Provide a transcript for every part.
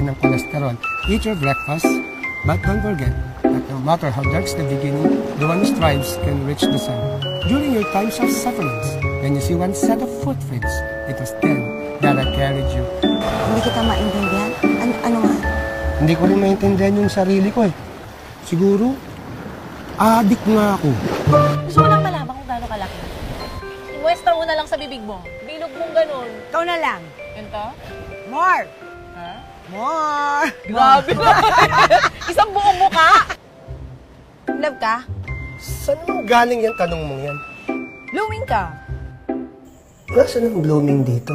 natin ng cholesterol. Eat your breakfast, but don't forget that no matter how dark's the beginning, the one who strives can reach the sun. During your times of sufferings, when you see one set of footprints, it was then that I carried you. Hindi kita maintindihan? Ano nga? Hindi ko rin maintindihan yung sarili ko eh. Siguro, adik nga ako. Gusto mo lang malaman kung gaano kalaki. Imuestra mo na lang sa bibig mo. Bilog mong ganun. Ikaw na lang. Ganito? More! Ha? More! Grabe na! Isang buong mukha! Love ka? Saan naman galing yan tanong mong yan? Blooming ka? Nasaan ang blooming dito?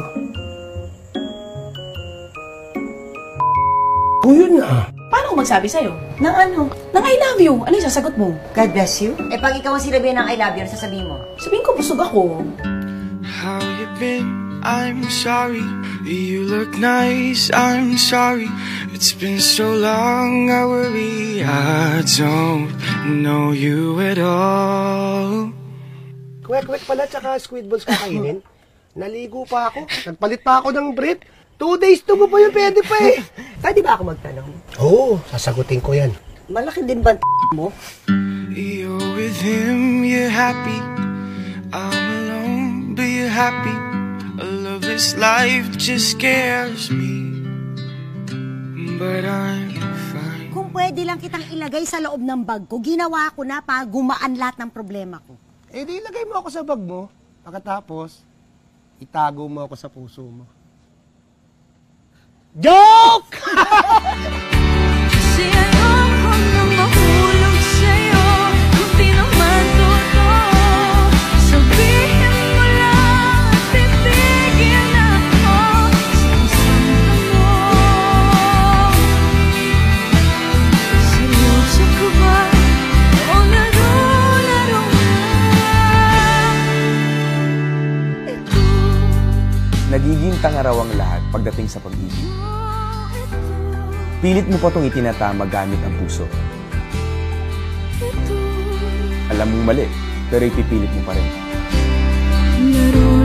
Yun na. Paano ko magsabi sa'yo? Nang ano? Nang I love you. Ano yung sasagot mo? God bless you. Eh pag ikaw ang sinabi ng I love you, ano sasabihin mo? Sabihin ko, busog ako. How you been? I'm sorry. You look nice. I'm sorry. It's been so long. I worry. I don't know you at all. Kwek-kwek pala tsaka squid balls kakainin. Naligo pa ako. Nagpalit pa ako ng brief. 2 days to go pa yun. Pwede pa eh. Pwede ba ako magtanong? Oo, sasagutin ko yan. Malaki din ba mo? You're with him, you're happy. I'm alone, but you're happy. I love this life just scares me, but I'm fine. Kung pwede lang kitang ilagay sa loob ng bag ko, ginawa ko na para gumaan lahat ng problema ko. Eh di ilagay mo ako sa bag mo. Pagkatapos, itago mo ako sa puso mo. Joke! Kasi ayoko na mahulog sa'yo, kung di naman totoo. Sabihin mo lang, titigil na ako sa isang tanong. Seryoso ka ba? O laro-laro lang? Nagiging tanga raw ang lahat pagdating sa pag-ibig. Pilit mo pa itong itinatama gamit ang puso. Alam mo mali, pero ipipilit mo pa rin.